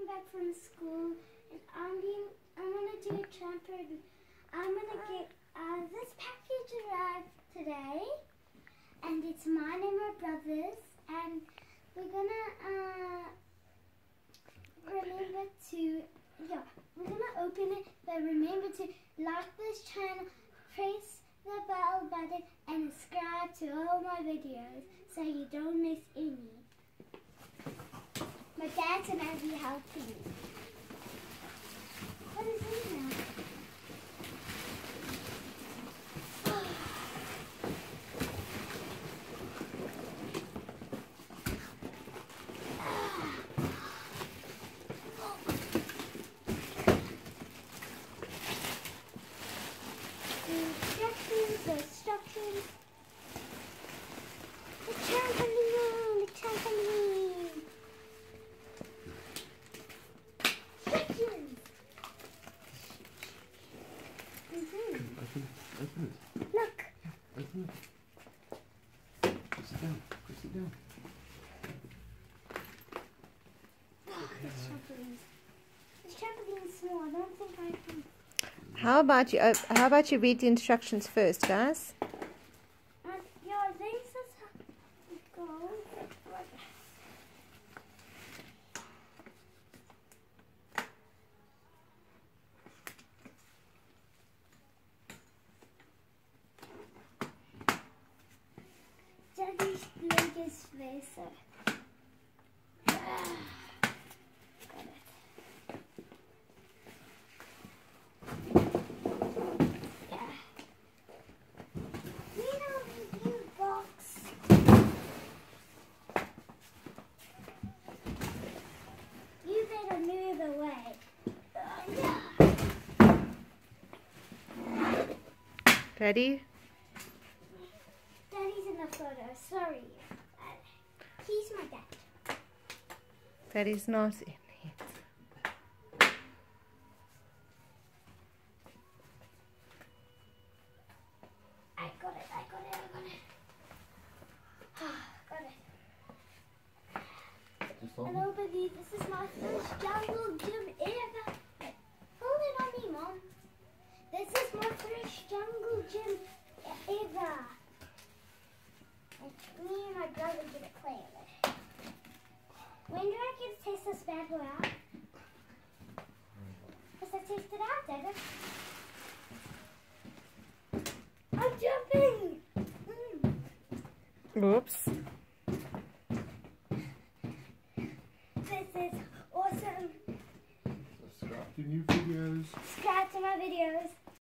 back from school, and I'm gonna do a trampoline. I'm gonna get this package arrived today, and it's mine and my brother's, and we're gonna we're gonna open it, but remember to like this channel, press the bell button, and subscribe to all my videos so you don't miss any. My dad's gonna be helping me. What is in there? Instructions. The trampoline. Instructions. Open it. Look. Open it. Press it down. This trampoline's small. I don't think I can. How about you read the instructions first, guys? Yeah, I think this is how it goes. Daddy's leg is facer. Daddy? Daddy's in the photo, sorry. He's my dad. Daddy's not in it. I got it. Hello, baby. This is my first jungle gym ever. Hold it on me, Mom. This is my first jungle gym ever. And me and my brother get to play with it. When do I get to test this bad boy out? Let's test it out, Dad. I'm jumping! Oops. This is awesome. Subscribe to new videos. Subscribe to my videos.